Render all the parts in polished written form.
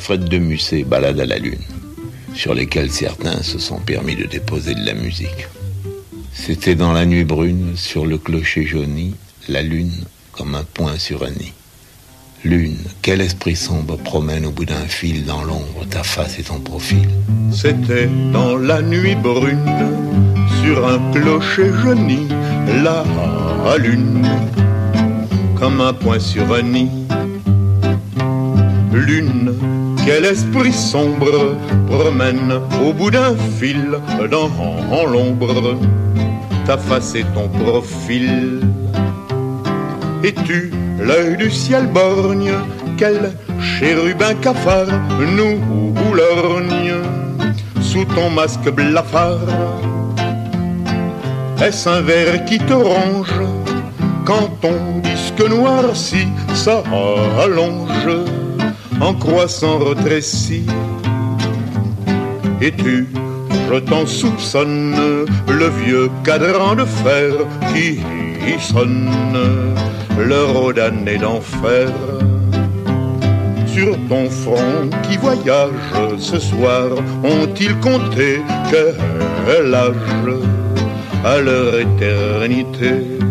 Alfred de Musset, Balade à la lune, sur lesquels certains se sont permis de déposer de la musique. C'était dans la nuit brune, sur le clocher jauni, la lune comme un point sur un nid. Lune, quel esprit sombre promène au bout d'un fil dans l'ombre ta face et ton profil. C'était dans la nuit brune, sur un clocher jauni, la lune comme un point sur un nid. Lune, quel esprit sombre promène au bout d'un fil dans l'ombre ta face et ton profil. Es-tu l'œil du ciel borgne, quel chérubin cafard nous lorgne sous ton masque blafard? Est-ce un verre qui te ronge quand ton disque noirci s'allonge en croissant rétréci? Es-tu, je t'en soupçonne, le vieux cadran de fer qui sonne l'heure damnée d'enfer? Sur ton front qui voyage ce soir, ont-ils compté quel âge à leur éternité?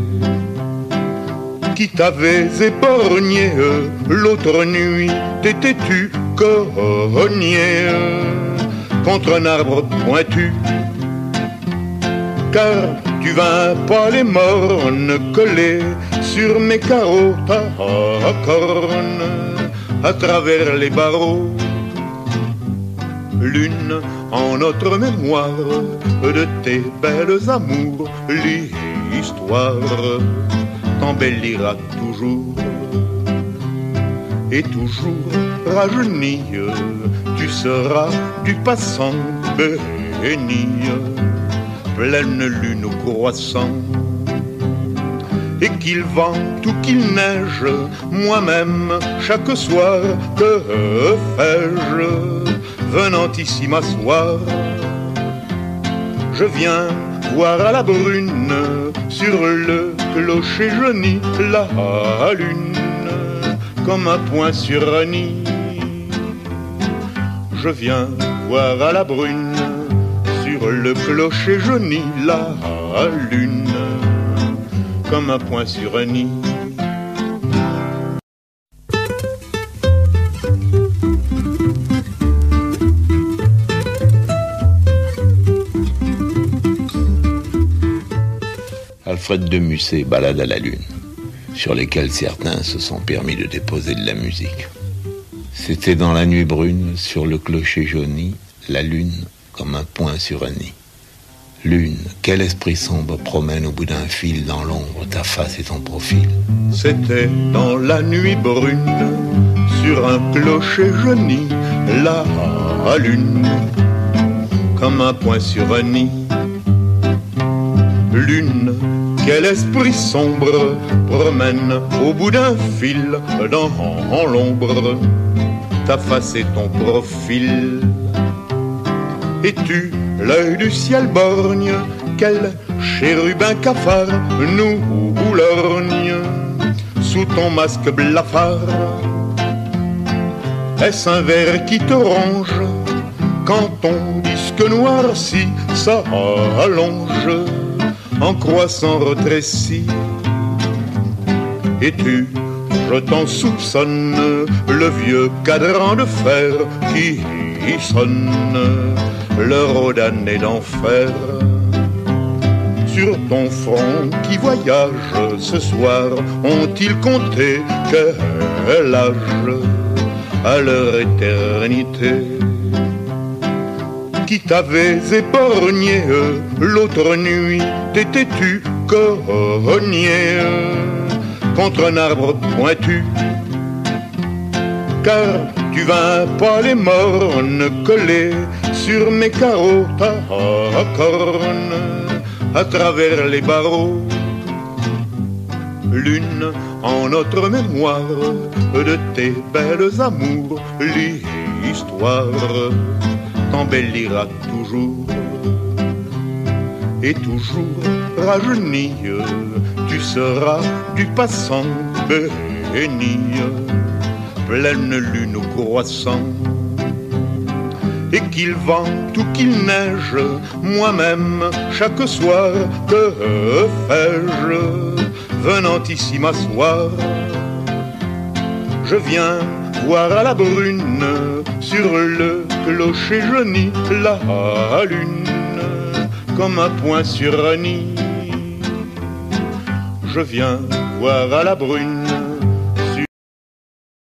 Qui t'avais éborgné l'autre nuit, t'étais-tu cogné contre un arbre pointu? Car tu vins pas les mornes coller sur mes carreaux ta corne à travers les barreaux. Lune, en notre mémoire de tes belles amours, l'histoire t'embellira toujours. Et toujours rajeuni, tu seras du passant béni, pleine lune au croissant. Et qu'il vente ou qu'il neige, moi-même, chaque soir, que fais-je, venant ici m'asseoir? Je viens voir à la brune, sur le clocher jauni, la lune, comme un point sur un nid. Je viens voir à la brune, sur le clocher jauni, la lune, comme un point sur un nid. Alfred de Musset, Balade à la lune, sur lesquels certains se sont permis de déposer de la musique. C'était dans la nuit brune, sur le clocher jauni, la lune comme un point sur un nid. Lune, quel esprit sombre promène au bout d'un fil dans l'ombre ta face et ton profil. C'était dans la nuit brune, sur un clocher jauni, la lune comme un point sur un nid. Lune, quel esprit sombre promène au bout d'un fil dans l'ombre ta face et ton profil. Es-tu l'œil du ciel borgne, quel chérubin cafard nous lorgne sous ton masque blafard? Est-ce un verre qui te ronge quand ton disque noirci s'allonge en croissant rétréci? Es-tu, je t'en soupçonne, le vieux cadran de fer qui sonne l'heure damnée d'enfer? Sur ton front qui voyage ce soir, ont-ils compté quel âge à leur éternité? Qui t'avais éborgné l'autre nuit, t'étais-tu cogné contre un arbre pointu? Car tu vins pas les mornes coller sur mes carreaux ta corne à travers les barreaux. Lune, en notre mémoire de tes belles amours, l'histoire t'embellira toujours. Et toujours rajeuni, tu seras du passant béni, pleine lune au croissant. et qu'il vente ou qu'il neige, moi-même, chaque soir, que fais-je? Venant ici m'asseoir, je viens voir à la brune, sur le clocher jauni, la lune, comme un point sur un nid. Je viens voir à la brune,